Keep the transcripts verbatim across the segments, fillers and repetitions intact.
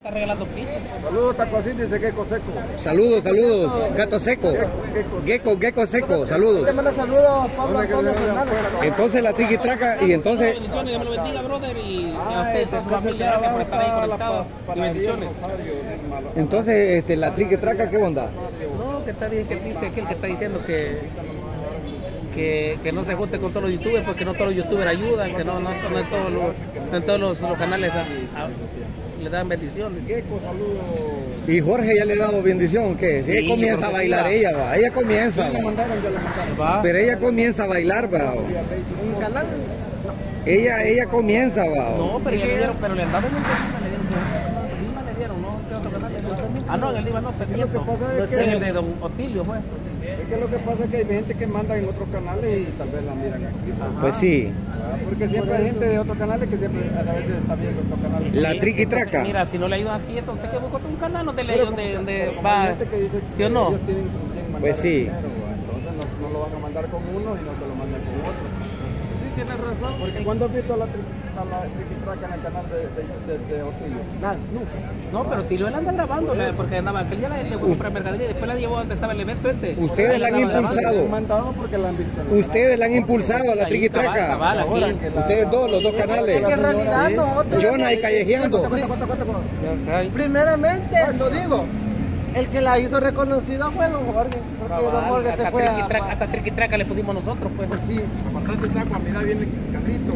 Está regalando piso. Saludos, Tacuacín, dice Gecko Seco. Saludos, saludos, gato seco. Gecko, Gecko Seco, saludos. Le manda saludos, Pablo Antonio Fernández. Entonces la triqui traca y entonces. Bendiciones, Dios me lo bendiga, brother. Y a usted y toda su familia, gracias por estar ahí conectados. Y bendiciones. Entonces, este, la triqui traca, ¿qué onda? No, que está bien, que dice aquel que está diciendo que. Que, que no se junte con todos los youtubers porque no todos los youtubers ayudan, que no, no, no en todos los, no en todos los, los canales a, a, le dan bendiciones. Y Jorge ya le damos bendición, ¿qué? Si ella Sí, comienza a bailar, ella va, ella comienza, Le va. mandaron, ya le mandaron. Va. Pero ella comienza a bailar, va. Un canal. Ella, ella comienza, va. No, pero ya le dieron, pero le andaban en el le dieron, Lima le dieron, ¿no? ¿Qué otro canal? Ah, no, en el Lima no, pero Lo que pasa es no, que- en el de Don Otilio, fue. Es que lo que pasa es que hay gente que manda en otros canales y tal vez la miran aquí. Pues sí, Ah, porque siempre hay gente de otros canales que siempre a veces está viendo otros canales. la Sí, triqui entonces, traca. Mira, si no le ayudan aquí, entonces que busca un canal donde le Pero donde, como- donde como va. hay gente que dice ¿Sí o no? ellos tienen con quién mandar Pues sí. el dinero, entonces no, no lo van a mandar con uno y no te lo mandan con otro. Sí, tienes razón. Porque cuando has visto a la triqui a la triqui traca en el canal de, de, de, de Otilio? Nada, nunca. No, pero Tilio él anda grabando, le- porque andaba, aquel día le le fue a comprar mercadería y después la llevó donde estaba el evento ese. Ustedes Ahí la han andaba grabando. impulsado. Han mandado porque la han visto. en el Ustedes la han impulsado a la Ahí, triqui cabal, traca. cabal, aquí. Ahora que la- Ustedes dos, los dos canales. Es que en realidad nosotros. Jonah y Callejeando. Cuenta, cuenta, cuenta, cuenta. Ay. Primeramente, lo digo, el que la hizo reconocida fue don Jorge. Porque don Cabal, Jorge se hasta fue triqui a. traca, hasta triqui traca le pusimos nosotros, pues. Sí. Bastante taco, mira, viene el carrito.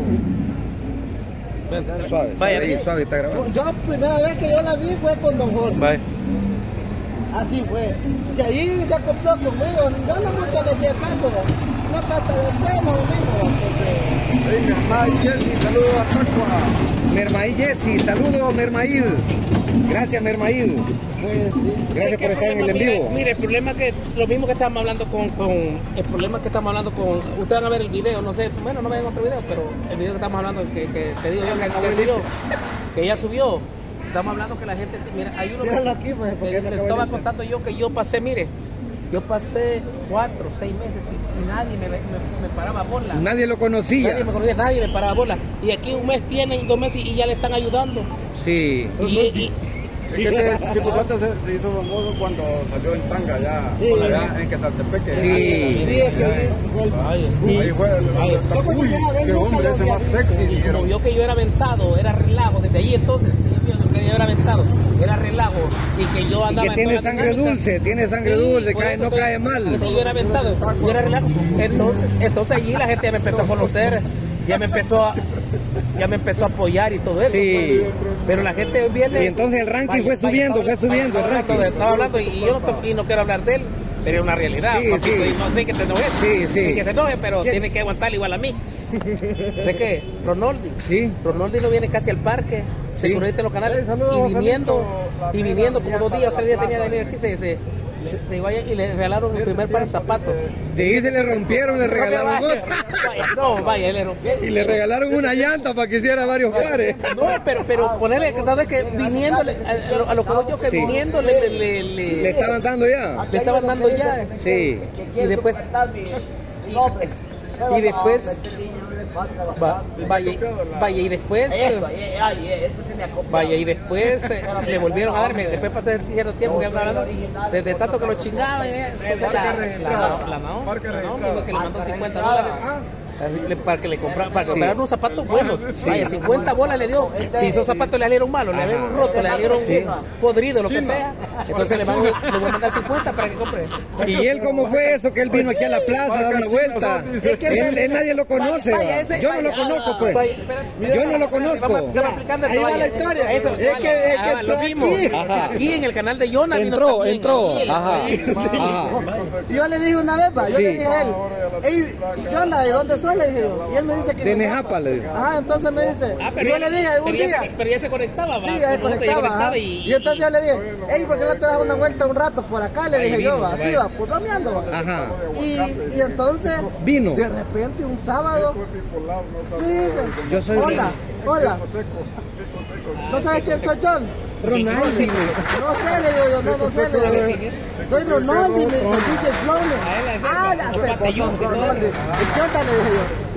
Suave, Vaya, suave, sí. suave, está grabando. Yo, primera vez que yo la vi fue con don Jorge. Bye. Así fue. Que ahí se acopló conmigo. Yo no mucho le hacía caso. ¿Va? No trata de pleno mismo. Porque Hey, mi mamá y Jenny, saludos a Tacua. Mermaí Jessy, saludos Mermaí. Gracias Mermaí. pues sí. Gracias Es que por estar en el en problema, vivo. Mire, mire, el problema es que lo mismo que estábamos hablando con, con el problema es que estamos hablando con, ustedes van a ver el video, no sé, bueno, no ven otro video, pero el video que estamos hablando, que, que te digo yo, que, que subió, que ella subió, estamos hablando que la gente, mira, hay uno Míralo aquí, pues, porque que me le acabo estaba de- contando yo que yo pasé, mire, yo pasé cuatro, seis meses y, y nadie me, me, me paraba bola. Nadie lo conocía. Nadie me conocía, nadie me paraba bola. Y aquí un mes tienen, dos meses y ya le están ayudando. Sí. Y, y- Es que este Chico Plata se, se hizo famoso cuando salió en tanga allá, Sí. por allá en Quesaltepeque. Sí. Sí, es que ahí fue el- Ay, Ahí fue el, Ay, el- yo uy, primera vez qué nunca hombre lo ese vi más así. sexy, y como dijeron. vio que yo era aventado, era relajo, desde ahí entonces, yo vio que yo era aventado, era relajo, y que yo Y andaba que en tiene toda la sangre dinámica. dulce, tiene sangre Sí, dulce, por cae- eso no estoy- cae mal. por eso yo era aventado, yo era relajo. Entonces, entonces allí la gente ya me empezó a conocer, ya me empezó a, ya me empezó a apoyar y todo eso. Sí. pues. Pero la gente viene. Y entonces el ranking fue subiendo, fue subiendo el estaba hablando ranking. de- Estaba hablando y yo no, to- y no quiero hablar de él, pero es una realidad. Sí, papito, sí. y no sé que te enojes. Sí, sí. Y que se enoje, pero ¿Quién? tiene que aguantar igual a mí. Sé que Ronaldi. Sí. Ronaldi no viene casi al parque, se Sí. conecta en los canales Hey, saludos, y viniendo, Joselito, y la viniendo cena, como dos días, tres días tenía de la venir aquí, se, se, se, se iba allá y le regalaron el primer par de zapatos. De ahí se le rompieron, le regalaron Vaya, otro. vaya, no, vaya, él le rompió. Y le regalaron una llanta para que hiciera varios pares. No, pero, pero ponerle que sabes que viniéndole, a, a lo- a lo que voy yo que Sí. viniéndole le, le, le- Le estaban dando ya. le estaban dando ya. Sí. Y después, y después, va, vaya, vaya, y después, vaya, y después eh, le volvieron a darme, después pasó cierto tiempo que andaba hablando, desde tanto que lo chingaban, eh, entonces la, la, la Naomi, la Naomi dijo que le mandó cincuenta dólares. Así, le- para que le comprara, para que compraran unos zapatos buenos. Vaya, cincuenta bolas le dio. Si esos zapatos le salieron malos, le salieron rotos, le salieron podridos, lo que sea. Entonces le, van- le voy a mandar cincuenta para que compre. ¿Y él cómo fue eso? Que él vino aquí a la plaza a dar una vuelta. Él, él nadie lo conoce. Vaya, ¿va? ese- Yo no lo vaya, conozco, pues. vaya, espera, Yo no lo conozco. Vamos- vamos explicando Ahí esto, va vaya. la historia. Eso, Es que- vaya. es que Ah, lo entró mismo. aquí. Ajá. Aquí en el canal de Jonah vino Entró, también, entró. aquí, Ajá. Ajá. Yo le dije una vez, va, yo Sí. le dije a él, "Ey, ¿qué onda? ¿De dónde soy?" Le dije yo. Y él me dice que... De Nejapa, le digo. Ajá, entonces me dice, Ah, y pero yo ella- le dije algún pero ella día... se- pero ella se conectaba, va. Sí, ahí Nosotros ya conectaba, conectaba ajá. y, y entonces yo le dije, "Ey, ¿por qué no te das una vuelta un rato por acá?" Le Ahí dije vino, yo, va, así vaya. va, pues bromeando, va. Ajá. Y, y entonces, Vino. de repente un sábado, me dice, Yo soy hola, hola, ¿no sabes quién soy John? Ronaldi. No sé, le digo yo, no, no sé, le digo yo. Soy Ronaldi, me dice D J Flowner. Ah, ya sé, vos sos Ronaldi. ¿Y qué onda? Le dije yo.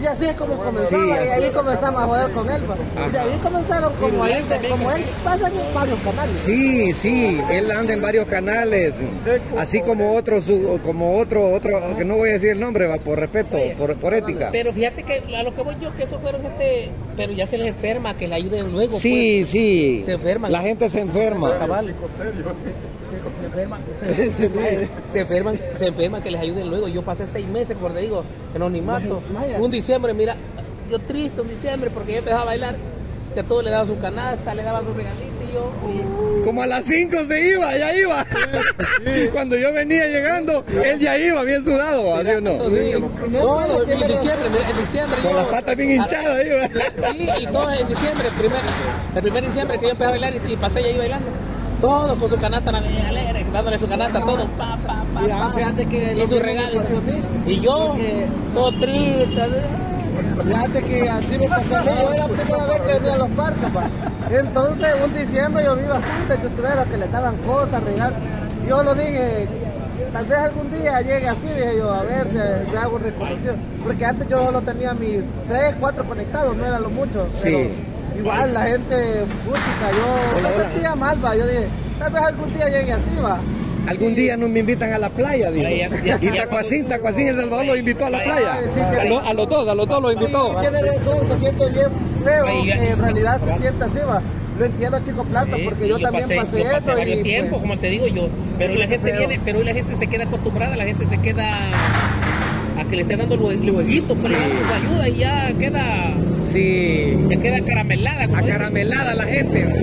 Y así es como comenzó, Sí, y así. ahí comenzamos a joder con él. Pa. Y de ahí comenzaron como él, como él pasa en varios canales. Sí, sí, él anda en varios canales, así como otros, como otro, otro, que no voy a decir el nombre, va, por respeto, por, por ética. Pero fíjate que a lo que voy yo, que eso fueron gente, pero ya se les enferma, que le ayuden luego. Sí, pues. sí, Se enferman. la gente se enferma. Cabal. Se enferman. se enferman, se enferman, que les ayuden luego. Yo pasé seis meses, como te digo, en anonimato. Un diciembre, mira, yo triste un diciembre porque yo empezaba a bailar, que a todos le daban su canasta, le daban su regalito y yo... Como a las cinco se iba, ya iba. Cuando yo venía llegando, él ya iba bien sudado, ¿sí o no? Sí, no, en diciembre, mira, en diciembre Con yo- las patas bien hinchadas iba. Sí, y todos en diciembre, el primer, el primer diciembre que yo empecé a bailar y, y pasé y ahí bailando. Todos con su canasta navideña alegre, dándole su canasta, todo, pa, pa, pa, Mira, pa. fíjate que Y lo su que regalo. me pasó a mí, Y yo, porque- todo triste. Fíjate que así me pasó a mí, yo era la primera vez que venía a los parques, pa. Entonces, un diciembre yo vi bastante youtuberos que le daban cosas, regalos. Yo lo dije, tal vez algún día llegue así, dije yo, a ver, me hago reconocido. Porque antes yo solo tenía mis tres, cuatro conectados, no era lo mucho. Sí. Pero igual la gente, puchica, yo me sentía mal, va. Yo dije, tal vez algún día llegue así, va. Algún día nos me invitan a la playa, dijo. Ya, ya, Y ya, Tacuacín, Tacuacín El Salvador los invitó a la playa. Sí, A, lo- a los dos, a los dos los invitó. Tiene razón, se siente bien feo, Ay, ya- que en realidad se siente así, va. Lo entiendo, Chico Plata, Sí, porque sí, yo, también pasé, yo pasé eso. varios y, tiempos, pues, como te digo yo, pero Sí, la sí, gente feo. viene, pero hoy la gente se queda acostumbrada, la gente se queda a que le estén dando lue- lueguitos, pues, le dan sus ayudas y ya queda, Sí, ya queda caramelada, como dicen. acaramelada la gente.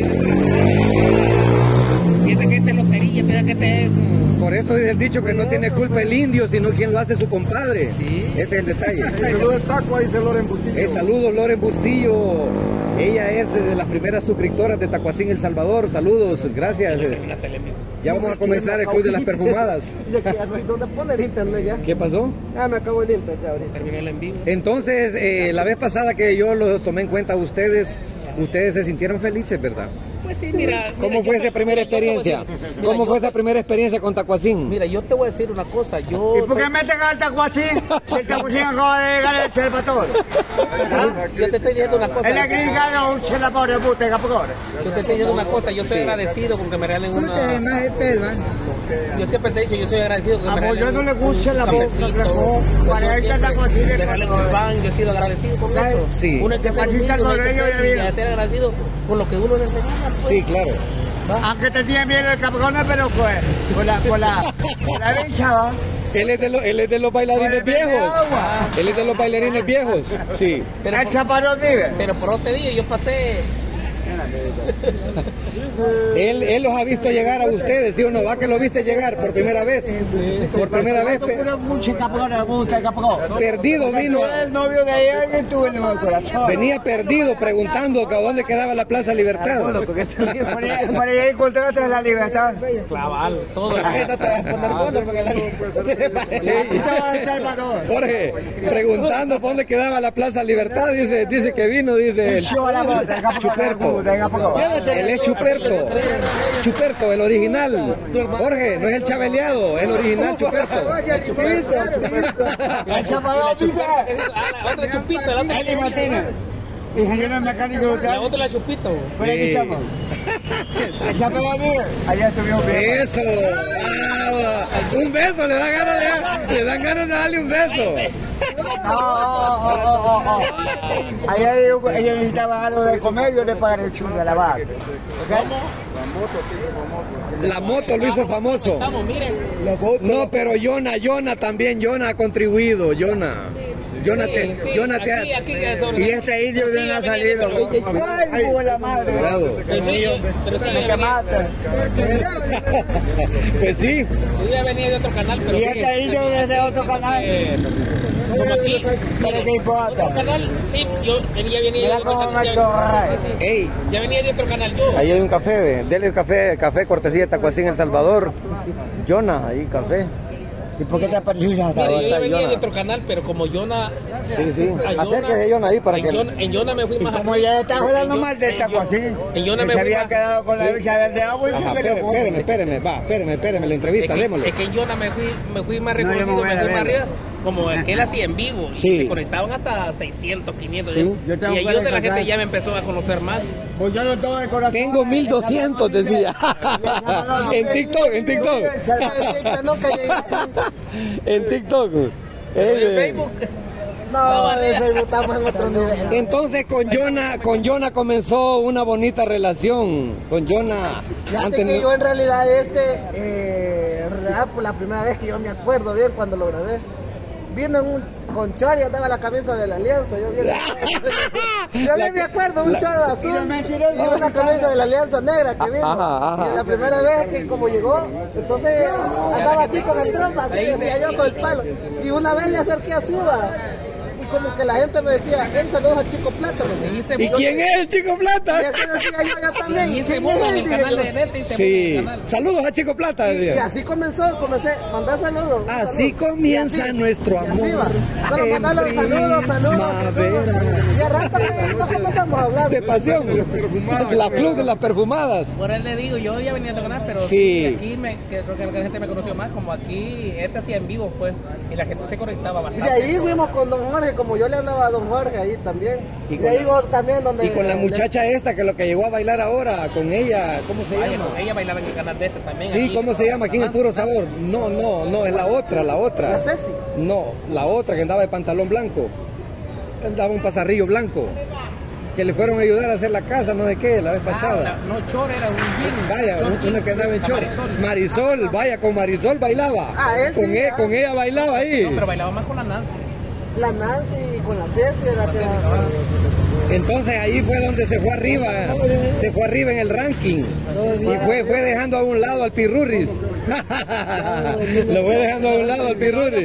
Piensa que esta es lotería, piensa que este es... Por eso dice el dicho que no tiene culpa el indio, sino quien lo hace su compadre. Ese es el detalle. Saludos de taco, ahí se Loren Bustillo. Eh, saludos, Loren Bustillo. Ella es de las primeras suscriptoras de Tacuacín El Salvador. Saludos, gracias. Ya vamos a comenzar el Club de las Perfumadas. Ya que ya no hay dónde poner internet ya. ¿Qué pasó? Ah, me acabo el internet ya ahorita. Terminó el en vivo. Entonces, eh, la vez pasada que yo los tomé en cuenta a ustedes, ustedes se sintieron felices, ¿verdad? Pues sí, mira... ¿Cómo mira, fue yo- esa primera yo te voy a experiencia? decir- mira, ¿Cómo yo- fue esa primera experiencia con Tacuacín? Mira, yo te voy a decir una cosa, yo... ¿Y por qué soy- meten al Tacuacín? Si el Tacuacín acaba de llegar el Chelpatón. yo te estoy diciendo una cosa. En la clínica no un Chelapón de puta, capagón. Yo te estoy diciendo una cosa, yo soy agradecido con que me regalen una... Yo siempre te he dicho, yo soy agradecido con que me A regalen yo no le un gusta la boca, cafecito. flaco. Para Yo ahí está siempre Tacuacín, le regalen un pan, yo he sido agradecido con Ay, eso. sí. Uno hay que ser Tacuacín humilde, uno hay que salvadoreño ser, de y vida. ser agradecido con lo que uno le regala. Pues. Sí, claro. Aunque te tiene miedo el capagón, pero fue. Con la, con la, con la vincha, ¿va? Él es de, los, él es de los bailarines Con el viejos. agua. Él es de los bailarines viejos. Sí. Pero, El por, chaparrón vive. pero por otro te digo, yo pasé... Él, él los ha visto llegar a ustedes, ¿sí o no? ¿Va que lo viste llegar por primera vez? Por primera vez. pe- Puro mucho capagón, me gusta el capagón. Perdido vino. Tú eres el novio de ella y tú en el corazón. Venía perdido preguntando que a dónde quedaba la Plaza Libertad. Por ahí, por ahí encontraste la libertad. Claval, todo. Ahí no te vas a poner bola porque la Y estaba el Salvador. Jorge, preguntando por dónde quedaba la Plaza Libertad, dice, dice que vino, dice el Chuperto. Él es Chuperto. Chuperto, el original. Jorge, no es el chabeleado, el original Chuperto. El Salvador vive. Ah, la otra chupito, la otra Eli Martínez. chupito. Ingeniero mecánico de La otra la chupito. Por aquí Sí. estamos. El Salvador vive. Allá estuvimos bien. Eso, bravo. Un beso, le dan ganas de, le dan ganas de darle un beso. Oh, oh, oh, oh, oh. Allá ellos, ellos necesitaban algo de comer, yo le pagaré el chulo de la vaca. La moto lo hizo famoso. Vamos, miren. No, pero Yona, Yona también, Yona ha contribuido, Yona. Yona Sí, te, sí, Yona te aquí, ha... aquí, eh, sobre- Y este indio Sí, de no ya ha venía salido. de otro- ¡Ay, hijo de la madre! Bravo. Pero sí, yo, pero sí, yo Me ya venía, mata. Pues sí, yo ya venía de otro canal, pero Y sí, este indio de otro canal. eh, como aquí, ¿Pero qué importa? otro canal, sí, yo ya venía de Mira otro cómo canal. me Ya, chorrea. sí, sí, ey, ya venía de otro canal yo. ahí hay un café, dele el café, café cortesía de Tacuacín El Salvador. Yona, ahí café. ¿Y por qué te apareció ya? Mira, yo ya está venía Yona. de otro canal, pero como Yona... Sí, sí, a Yona- acérquese Yona ahí para en que... Yona, en Yona me fui Y más como arriba. ya estaba hablando En Yo- mal de en Yo- Tacuacín, en Yona que me se fui había más- quedado con la Sí. bicha verde agua y Ajá, se espérame, quedó. espérame, espérame, va, espérame, espérame, la Es entrevista, que, démosle. es que en Yona me fui, me fui más No, yo me reconocido, voy me a fui ver. más arriba, como que él hacía en vivo, sí. y se conectaban hasta seiscientos, quinientos, sí. y ahí es donde la gente ya me empezó a conocer más. Pues yo no tengo el corazón. Tengo mil doscientos, decía. En TikTok, en TikTok. En TikTok. En Facebook. No, en Facebook estamos en otro nivel. Entonces con Jonah, con Jonah comenzó una bonita relación. Con Jonah. Fíjate que yo en realidad este, eh, en realidad por la primera vez que yo me acuerdo bien cuando lo grabé, vino en un con chor y andaba la camisa de la Alianza. Yo bien, yo bien me acuerdo, un chor azul y una camisa de la Alianza negra que vino. Ajá, ajá. Y la primera vez que como llegó, entonces andaba así con el trompa, así decía yo con el palo. Y una vez le acerqué así, va. Y como que la gente me decía, él saludos a Chico Plata. ¿Y, ¿Y quién es el Chico Plata? Y así decía yo, yo también. Y se mueve en el canal de Neta y se sí. en el canal. Saludos a Chico Plata. Y, y así comenzó, comencé, mandar saludos. Así saludo. comienza así, nuestro amor. Y así va. Solo mandarle saludos, saludos, saludos. Y arráncame, no comenzamos a hablar. De pasión. La club de las perfumadas. Por él le digo, yo ya venía a ganar, pero sí. aquí me, que creo que la gente me conoció más, como aquí, este hacía en vivo, pues, y la gente se conectaba bastante. Y ahí fuimos con Don Jorge, como yo le hablaba a Don Jorge ahí también. Y, y ahí la, también donde... Y con la muchacha le... esta, que lo que llegó a bailar ahora, con ella, ¿cómo se Vaya, llama? Con ella bailaba en el canal de este también. Sí, aquí, ¿cómo se llama? Aquí en el Puro Sabor. No, no, no, es la otra, la otra. ¿La Ceci? No, la otra que andaba de pantalón blanco. Andaba un pasarrillo blanco. Que le fueron a ayudar a hacer la casa, no sé qué, la vez pasada. Ah, no, Chor era un bien. Vaya, una que andaba en Chor. Marisol. Marisol, vaya, con Marisol bailaba. Ah, él con, sí, él, con ella bailaba ahí. No, pero bailaba más con la Nancy. La Nancy, con la Ceci, la que... Entonces ahí fue donde se fue arriba, se fue arriba en el ranking y fue, fue dejando a un lado al Pirurris. Lo fue dejando a un lado al Pirurris.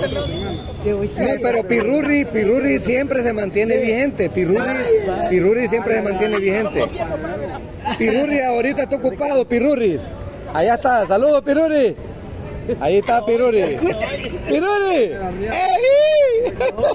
No, pero Pirurris, Pirurris siempre se mantiene vigente. Pirurris, Pirurris siempre se mantiene vigente. Pirurris ahorita está ocupado, Pirurris. Allá está, saludos Pirurris. Ahí está Pirurris. ¡Pirurris! ¡Ey!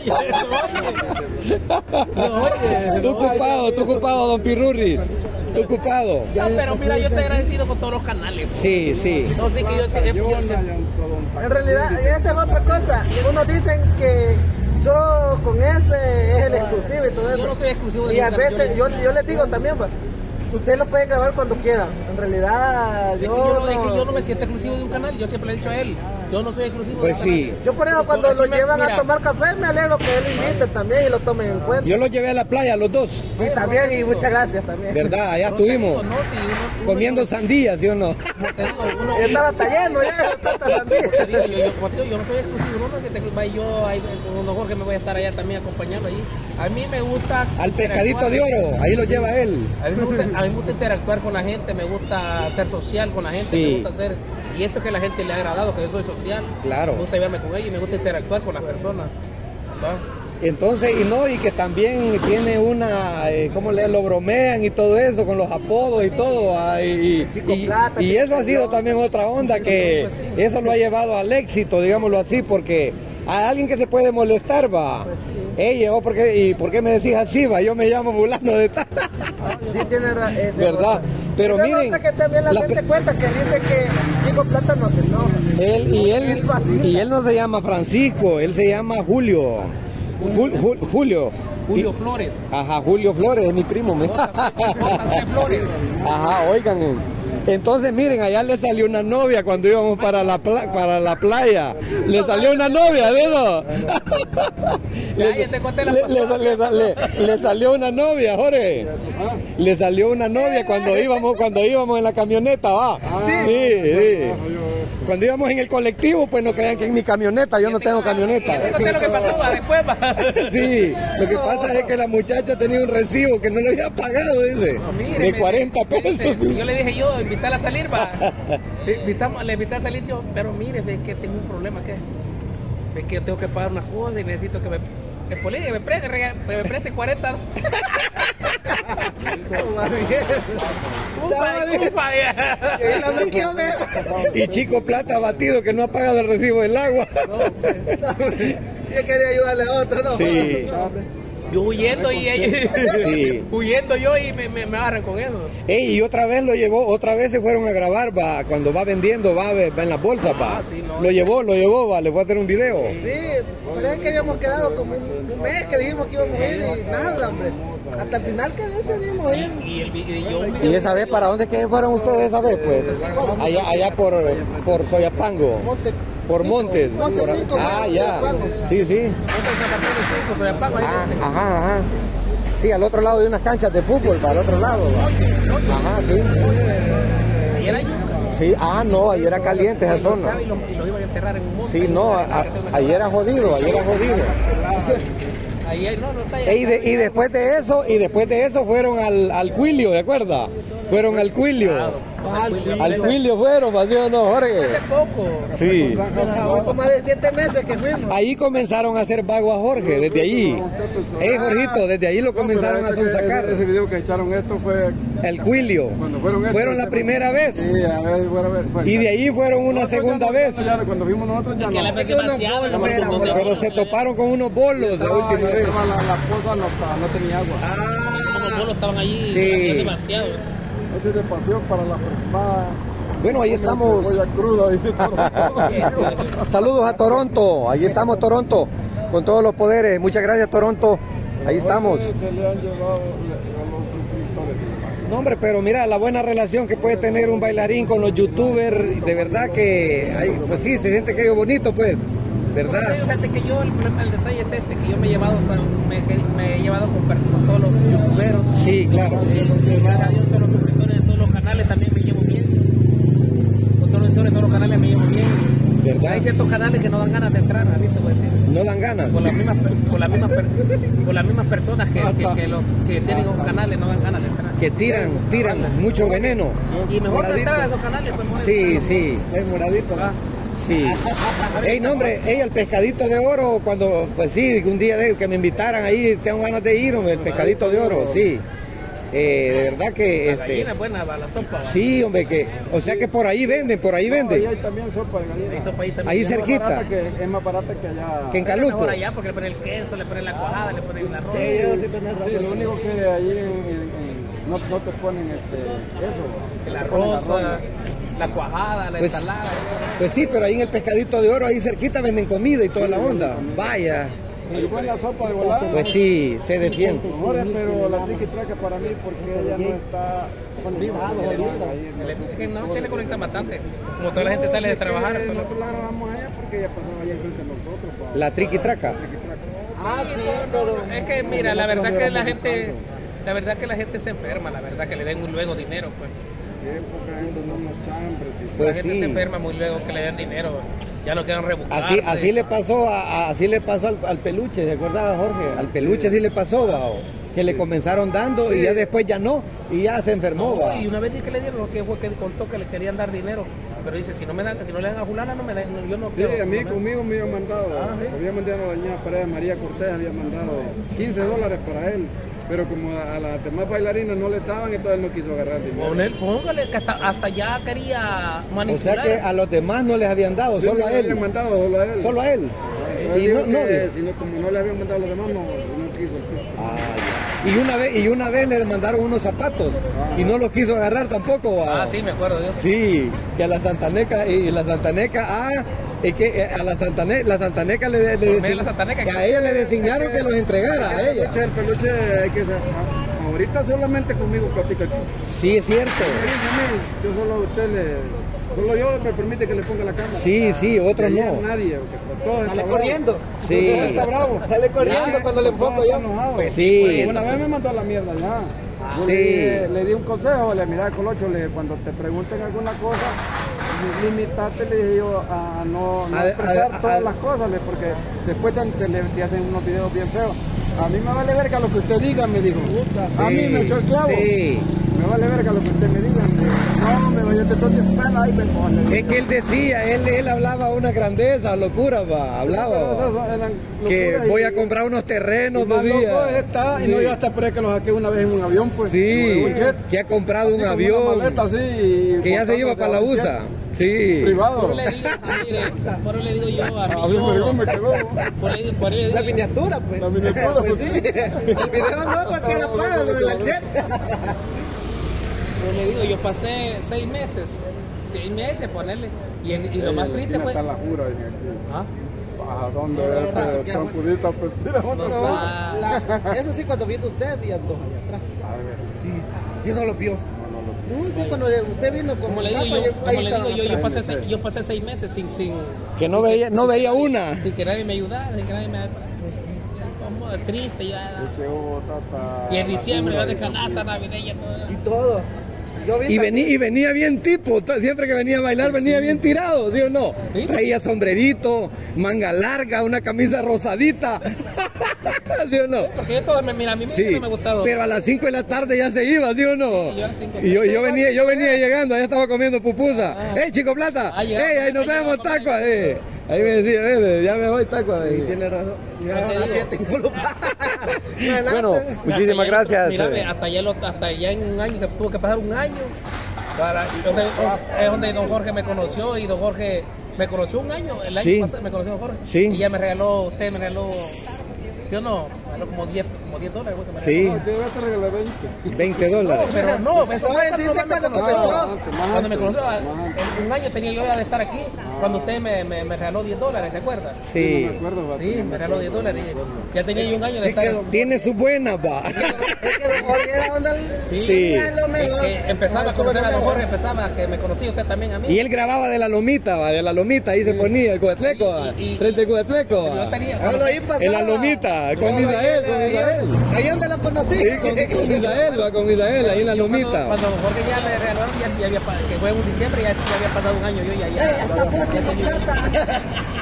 Tú ocupado, tú ocupado, don Pirurris. Tú ocupado. No, pero mira, yo estoy agradecido con todos los canales. Sí, sí. No sé que yo sé. Yo sé. En realidad, esa es otra cosa. Unos dicen que yo con ese es el exclusivo y todo eso. Yo no soy exclusivo de Y a veces, yo, yo les digo también, pues, usted lo puede grabar cuando quiera. En realidad, es yo, que yo, no, no... es que yo no me siento exclusivo de un canal. Yo siempre le he dicho a él, yo no soy exclusivo pues de un sí. canal. Yo por eso cuando lo llevan a tomar café me alegro que él invite también y lo tomen en cuenta. Yo lo llevé a la playa, los dos. Y también, y muchas gracias también. ¿Verdad? Allá estuvimos. No, si uno, uno, comiendo yo, sandías, ¿sí o no? Te digo, uno, yo estaba tallando ya, tanta sandía. Te digo, yo, yo, yo, yo no soy exclusivo, uno no se te, yo ahí, con don Jorge me voy a estar allá también acompañando allí. A mí me gusta... Al pescadito de oro, ahí lo lleva él. A mí, me gusta, a mí me gusta interactuar con la gente, me gusta ser social con la gente, sí. Me gusta hacer... Y eso es que a la gente le ha agradado, que yo soy social. Claro. Me gusta verme con ellos y me gusta interactuar con las personas. ¿Va? Entonces, y no, y que también tiene una, eh, ¿cómo le lo bromean y todo eso, con los apodos y sí. todo? Ah, y, y, plata, y eso ha sido también otra onda, que sí. eso lo ha llevado al éxito, digámoslo así, porque a alguien que se puede molestar, va. Pues sí. Ey, ¿oh, ¿por qué, ¿y por qué me decís así, va? Yo me llamo fulano de tal. Sí, tiene ese ¿verdad? Pero esa miren... que también la, la gente cuenta que dice que Chico Plata no se enoja. Él, y, él, y él no se llama Francisco, él se llama Julio. Jul, Jul, Julio. Julio Flores. Ajá, Julio Flores, es mi primo. Flores. Ajá, oigan. Entonces, miren, allá le salió una novia cuando íbamos para la, pla para la playa. Le salió una novia, ¿no? le, le, le, le, le salió una novia, Jorge. Le salió una novia cuando íbamos, cuando íbamos en la camioneta, va. Sí, sí. Cuando íbamos en el colectivo, pues no crean que en mi camioneta, yo no tengo camioneta. Lo que pasó, va, después va. Sí, lo que pasa es que la muchacha tenía un recibo que no le había pagado, dice, no, mire, de cuarenta pesos. Yo le dije yo, invitarla a salir, va. Le invité a salir yo, pero mire, ve que tengo un problema, ¿qué? Ve que yo tengo que pagar una joda y necesito que me... Que me, me, preste, me preste cuarenta. Y Chico Plata batido que no ha pagado el recibo del agua. No, yo quería ayudarle a otro, ¿no? Sí. yo huyendo y ellos, Sí. huyendo yo y me, me, me agarran con eso. Ey, y otra vez lo llevó, otra vez se fueron a grabar, va, cuando va vendiendo, va, va en las bolsas, va. Ah, sí, no. Lo llevó, lo llevó, va, le voy a hacer un video. Sí, pero es que habíamos quedado como un, un mes que dijimos que íbamos a ir y nada, hombre. Hasta el final que decidimos ir. Y, el, y yo un video ¿Y esa vez para dónde que fueron ustedes esa vez, pues? Allá, allá por, por Soyapango. Monte, Por Montes. Monte Por- cinco, Ah, Monte ya. Soyapango. Sí, sí. cinco, soy apago, ahí Ah, dicen. ajá, ajá. Sí, al otro lado de unas canchas de fútbol, para el otro lado. va. Ajá, sí. Ahí era yuca. Sí, ah, no, ahí era caliente esa zona. Y los, y los iban a enterrar en un monte. Sí, no, a- a- ahí era jodido, ahí era jodido. Ahí, no, no está ahí. E Y, de- y después de eso, y después de eso fueron al, al Cuilio, ¿de acuerdas? Fueron al Cuilio. Al Cuilio fueron, ¿sí o no, Jorge? Hace poco. Sí. Fue más de siete meses que fuimos. Ahí comenzaron a hacer vago a Jorge, desde allí. Eh, Jorgito, desde ahí lo comenzaron a sonsacar. Ese video que echaron esto fue El Cuilio. cuando fueron estos. Fueron la primera vez. Sí, a ver, bueno, a ver. fue- Y de ahí fueron una Nosotros segunda ya no- vez. ya no- Cuando vimos nosotros ya Que la no. vez demasiado. no era, donde- Pero se toparon con unos bolos la Estaba- última vez. estaba La, la esposa no, estaba- no tenía agua. Como los bolos estaban allí. Sí. Había demasiado. Ese es de pasión para la preocupada. Bueno, ahí estamos. Cebolla cruda, dice Saludos a Toronto. Ahí estamos, Toronto, con todos los poderes. Muchas gracias, Toronto. Ahí estamos. Se le han llevado a los suscriptores. No, hombre, pero mira la buena relación que puede tener un bailarín con los youtubers. De verdad que, ay, pues sí, se siente aquello bonito, pues. ¿Verdad? Fíjate que yo, el, problema- el detalle es este, que yo me he llevado, o sea, me, que- me he llevado con, pers- con todos los youtuberos. Sí, claro. Y gracias a Dios, todos los suscriptores de todos los canales también me llevo bien. Con todos los suscriptores de todos los canales me llevo bien. ¿Verdad? Hay ciertos canales que no dan ganas de entrar, así te voy a decir. No dan ganas. Con las mismas, per- con las mismas, per- con las mismas personas que, que, que, los, que tienen esos canales no dan ganas de entrar. Que tiran, tiran mucho veneno. Y mejor no entrar a esos canales, pues mejor Sí, sí. Es moradito. Sí. Ey, no, hombre, ey, el pescadito de oro, cuando, pues sí, un día de, que me invitaran ahí, tengo ganas de ir, hombre, el pescadito de oro, sí. Eh, de verdad que, La este, gallina es buena para la sopa. ¿va? sí, hombre, que, o sea que por ahí venden, por ahí Ahí venden. hay también sopa de gallina. Hay sopa ahí también. Ahí Es más cerquita. barata que- Es más barata que allá. Que en Pero Caluto. mejor allá porque le ponen el queso, le ponen la cuajada, le ponen el arroz. Sí, lo único que ahí en- en- en- no, no te ponen este, eso. El te ponen arroz, la cuajada, la Pues- ensalada. Pues sí, pero ahí en el pescadito de oro, ahí cerquita venden comida y toda la onda. Vaya, Y buena sopa de volada. pues sí, se defiende. Ahora, pero la triqui traca para mí porque ella no está conectada. Es que en la noche le conectan bastante. Como toda la gente sale de trabajar. pues, Nosotros la grabamos allá porque ella pasaba allá frente a nosotros. pa. La triqui traca. Ah, sí, pero Es que mira, la verdad que la gente, la verdad que la gente se enferma, la verdad que le den muy luego dinero, pues. Época en donde unos chambres. y- La Pues gente sí. se enferma muy luego que le den dinero. Ya no quieran rebuscarse. Así, así le pasó a, a- así le pasó al, al peluche, ¿se acordaba Jorge? Al peluche sí le pasó, bao, que le comenzaron dando y ya después ya no, y ya se enfermó, No, bao. y una vez que le dieron, lo que fue que contó que le querían dar dinero. Pero dice, si no me dan, si no le dan a Julana, no me dan, no, yo no Sí, quiero. a mí no me- conmigo me había mandado, había mandado a la doña Paredes María Cortés, había mandado quince dólares para él, pero como a, a las demás bailarinas no le estaban, entonces él no quiso agarrar dinero. Ponle- Póngale que hasta, hasta ya quería O manipular. sea que a los demás no les habían dado, Sí, solo le a habían él. mandado solo a él. Solo a él. Entonces Y dijo no, no que dijo. si no- como no le habían mandado a los demás, no, no quiso. Ah, ya. Y una vez, y una vez le mandaron unos zapatos y no los quiso agarrar tampoco, bao. Ah, sí, me acuerdo yo. Sí, que a la Santaneca, y la Santaneca, ah, es que a la Santaneca, la Santaneca le, le Por medio de design- la Santaneca, que a ella le designaron que los entregara a El ella. peluche, el peluche, hay que ser- a- ahorita solamente conmigo platica. Sí, es cierto. Yo solo a usted le... Solo yo me permite que le ponga la cámara. Sí, sí, otros De ayer no. nadie, porque todos sale están corriendo. Sí. Todos están bravos. Sale corriendo Ya, cuando le todos pongo están yo. enojados. Pues sí. Pues una vez me mandó a la mierda ya. Yo Sí. le, dije- le di un consejo, le mira Colocho, le, cuando te pregunten alguna cosa, limitate, le dije yo, a no, no A- expresar a- a- todas a- las cosas, le, porque después te, te- le- te hacen unos videos bien feos. A mí me vale verga lo que usted diga, me dijo. A mí me echó el clavo. Sí. Me vale verga lo que usted me diga. Me dijo, no, me vaya a entonces bueno, ahí me pone. Es que él decía, él, él hablaba una grandeza, locura, va, hablaba. Que voy a comprar unos terrenos dos días. Está, y no yo hasta esperé que lo saqué una vez en un avión, pues. Sí, un jet, que ha comprado un así, avión. Maleta, así, que ya se iba para la U S A. Sí. Privado. Por eso le digo, mire, por eso le digo yo a mí. A mí yo, me quedó. Por eso por eso le La digo, miniatura, pues. La miniatura, pues pues. sí. El video no, porque la paga lo de la jet. yo le digo, yo pasé seis meses, seis meses ponerle, y, en, y lo más triste fue. Está la jura, dije aquí. ¿Ah? Bajazón de este, trompudita, pues tira No, otra. la- La- eso sí, cuando vino usted, vi a dos allá atrás. Sí, y no lo vio. No, sí, cuando usted vino como Como le el digo Tapa, yo, ahí como le digo estaban yo, yo atrás. pasé, seis, yo pasé seis meses sin, sin, Que no veía, no veía una. sin que nadie me ayudara, sin que nadie me... Como triste ya. Eche hubo, tata, Y en la diciembre, jura, de y canasta navideña, todo. Y todo. Yo vi Y venía, y venía bien tipo, t- siempre que venía a bailar venía bien tirado, ¿sí o no? Sí. Traía sombrerito, manga larga, una camisa rosadita, ¿sí o no? Porque yo todo, me- mira, a mí Sí, no me ha gustado. pero a las cinco de la tarde ya se iba, ¿sí o no? Sí, yo a las cinco. Y yo, yo venía, yo venía llegando, allá estaba comiendo pupusa. ¡Ey, Chico Plata! Ah, llegaba, ¡Ey, ahí nos llegaba, vemos, llegaba, Tacua! Eh. Ahí me decía, "Vete, ya me voy, Tacua". Y tiene razón. Ya a las siete involucradas. Bueno, muchísimas gracias. Mira, ve, hasta allá, lo- hasta allá en un año, que tuvo que pasar un año. Para, donde, es donde don Jorge me conoció y don Jorge me conoció un año, el año Sí. pasado me conoció don Jorge. Sí. Y ya me regaló, usted me regaló, ¿sí o no? Me regaló como diez, como diez dólares. güey, que me Sí, regaló. No, yo te regalé veinte. veinte dólares. Pero no, eso ¿Cómo fue es? cuando Dice me cuando conoció. comenzó. Cuando me conoció, en un año tenía yo ya de estar aquí, cuando usted me, me, me regaló diez dólares, ¿se acuerda? Sí. No me acuerdo, va. Sí, me regaló diez dólares. Ya tenía yo un año de estar. Tiene su buena, va. Es que don Jorge era onda el- Sí. era lo Es mejor. que empezaba a conocer a don Jorge, empezaba que me conocía usted también a mí. Y él grababa de la lomita, va, de la lomita, ahí se ponía el Cuetleco, va, Y- y- frente al Cuetleco, Yo va. tenía, Hablo ahí pasaba. En la lomita, con Isael, con Isael. Ahí donde lo conocí. Sí, con, con Isael, va, con Isael, ahí en la Yo cuando, lomita. cuando don Jorge ya me regaló, ya, ya había, pa- que fue en diciembre, ya, ya había pasado un año, yo ya, ya, ya, tenía,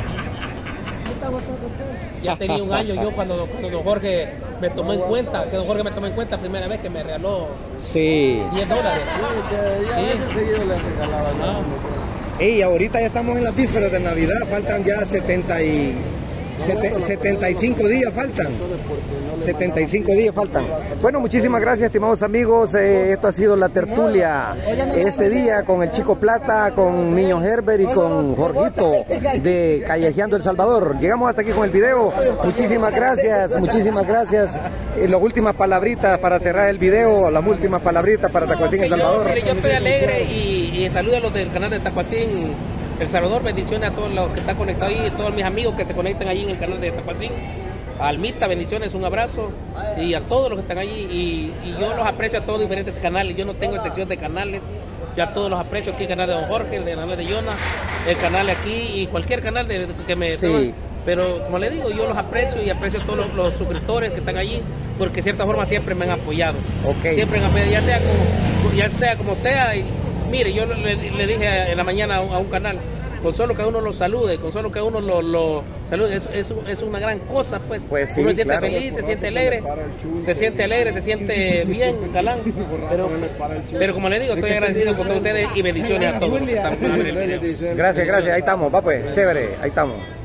ya tenía un año yo cuando, cuando don Jorge me tomó en cuenta, que don Jorge me tomó en cuenta la primera vez que me regaló Sí. diez dólares. Ya Sí. veces seguido le regalaba. Ah. Ey, ahorita ya estamos en las vísperas de Navidad, faltan ya setenta y, sete- setenta y cinco días faltan. setenta y cinco días faltan. Bueno, muchísimas gracias, estimados amigos. Eh, esto ha sido la tertulia este día con el Chico Plata, con Niño Herbert y con Jorgito de Callejeando El Salvador. Llegamos hasta aquí con el video. Muchísimas gracias, muchísimas gracias. Eh, las últimas palabritas para cerrar el video, las últimas palabritas para Tacuacín Que El yo, Salvador. mire, yo estoy alegre y, y saludo a los del canal de Tacuacín El Salvador. Bendiciones a todos los que están conectados ahí, a todos mis amigos que se conectan ahí en el canal de Tacuacín. A Almita, bendiciones, un abrazo. Y a todos los que están allí. Y, y yo los aprecio a todos diferentes canales. Yo no tengo excepción de canales. Ya todos los aprecio aquí, el canal de Don Jorge, el canal de Yona, el canal aquí y cualquier canal de, que me... Sí. Pero como le digo, yo los aprecio y aprecio a todos los, los suscriptores que están allí, porque de cierta forma siempre me han apoyado. Ok. Siempre me han apoyado, ya sea como, ya sea, como sea. Y, mire, yo le, le dije en la mañana a un, a un canal, con solo que uno lo salude, con solo que uno lo, lo salude, es, es, es una gran cosa, pues. Pues sí, uno se siente claro. feliz, se siente alegre, se siente alegre, se siente bien, galán. Pero, pero como le digo, estoy agradecido con todos ustedes y bendiciones a todos. Gracias, gracias, ahí estamos, va pues, chévere, ahí estamos.